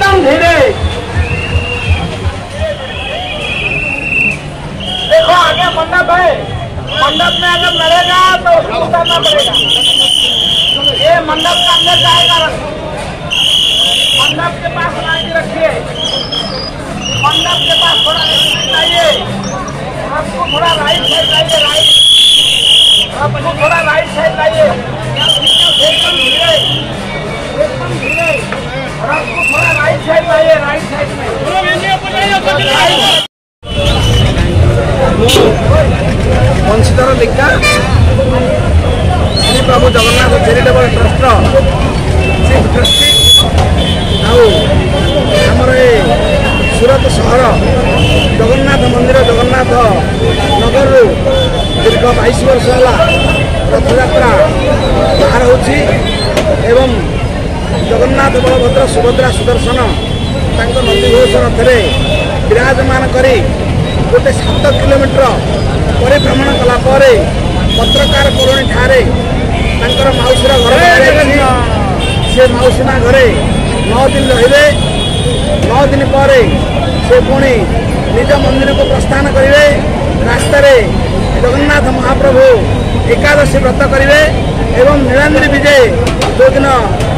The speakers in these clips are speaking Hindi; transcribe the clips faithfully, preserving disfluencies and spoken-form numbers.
एकदम धीरे। देखो आगे मंडप है, मंडप में अगर लड़ेगा तो उसको उतारना पड़ेगा। ये मंडप का अंदर जाएगा, मंडप के पास लाठी रखिए, मंडप के पास थोड़ा लाइए, आपको थोड़ा राइट साइड लाइए, राइट आपको थोड़ा राइट साइड लाइए, एकदम धीरे एकदम धीरे, और आपको थोड़ा राइट साइड लाइए, राइट साइड में वंशीधर लिखा Shri Prabhu Jagannath charitable trust chief trustee आमर ए सूरत सहर जगन्नाथ मंदिर जगन्नाथ नगर दीर्घ बाईस वर्ष है रथयात्रा बाहर होची एवं जगन्नाथ बलभद्र सुभद्रा सुदर्शन तांको नंदीघोष रथ विराजमान करी गोटे सात किलोमीटर परिभ्रमण कलापर पत्रकार कॉलोनी ठारे मौसीर घर से मौसीमा घरे नौ दिन रे नौ दिन पर से पुणी निज मंदिर को प्रस्थान करेंगे। रास्तार जगन्नाथ महाप्रभु एकादशी व्रत करेंगे एवं नीलांद्री विजय जो दिन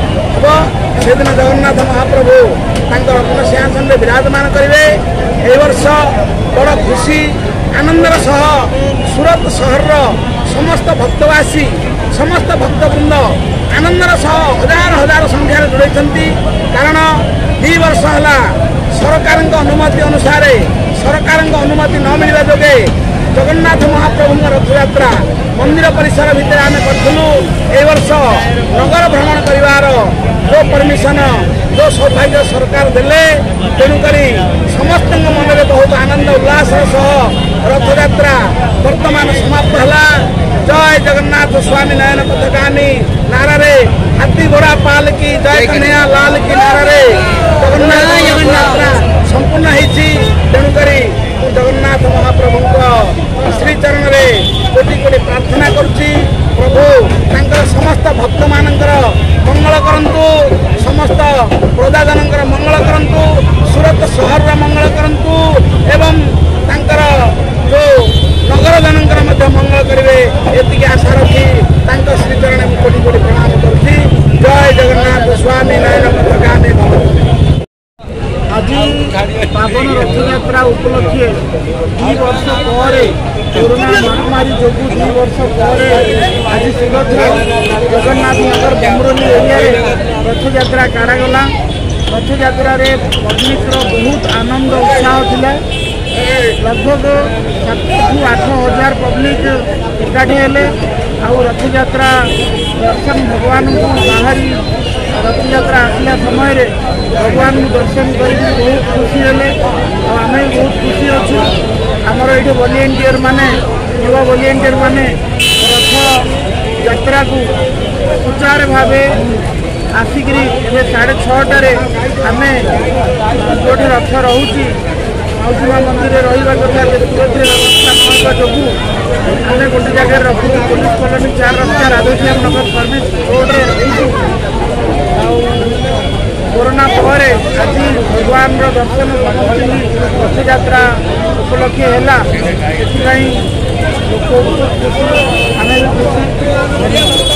हम से दिन जगन्नाथ महाप्रभु रत्न सिंहासन में विराजमान करेंगे। ए वर्ष बड़ खुशी आनंदर सह सूरत सहर समस्त भक्तवासी समस्त भक्तवृंद आनंदर सह हजार हजार संख्यार जोड़ती। कारण दी वर्ष है सरकार अनुमति अनुसार सरकार अनुमति न मिलवा जोगे जगन्नाथ महाप्रभु रथयात्रा मंदिर परिसर भितर आम करूँ। ए वर्ष नगर भ्रमण कर जो परमिशन जो सौभाग्य सरकार देले तेणुक समस्त मन में बहुत आनंद उल्लास रथयात्रा वर्तमान समाप्त है। जय जगन्नाथ स्वामी नयन पथगामी नारे हाथी घोड़ा पाल की जय कन्हैया लाल की नारे जगन्नाथ यात्रा संपूर्ण होती। तेणुक जगन्नाथ महाप्रभु श्री चरण में कोटि कोटि प्रार्थना करुच्ची प्रभु तांकर समस्त भक्त मानकर मंगल करंतु समस्त प्रजाजन मंगल करंतु सूरत सहर मंगल करंतु एवं तांकर जो नगर जनकर मंगल करेंगे ये आशा रखी तांकर श्री चरण में कोटि कोटि प्रणाम करुच्ची। जय जगन्नाथ स्वामी नयन पथगामी आज पावन रथयात्रा उपलक्षे दुई वर्ष पर कोरोना महामारी जो दुई वर्ष पर आज सूरत जगन्नाथ नगर बमरोली एरिया रथयात्रा करागला। रथयात्रा पब्लिक बहुत आनंद उत्साह थिला। लगभग सात रु आठ हजार पब्लिक एकाठी हेले आउ रथयात्रा दर्शन भगवान को बाहरी रथयात्रा आसला समय भगवान को दर्शन कर बहुत खुशी हेले आम बहुत खुशी अच्छु। आमर ये वॉलंटियर माने युवा वॉलंटियर माने रथ यात्रा को सुचार भाव आसिक साढ़े छटार आम जो रथ रोचे मौसीमा मंदिर रहा कथा सूरत व्यवस्था जो आम गोटे जगह रखु पुलिस कॉलोनी चार रास्ता राधेश्याम नगर सर्विस रोड में रखीचु। कोरोना पर आज भगवान दर्शन समस्त रथयात्रा उपलक्षे है लोक आम भी खुशी।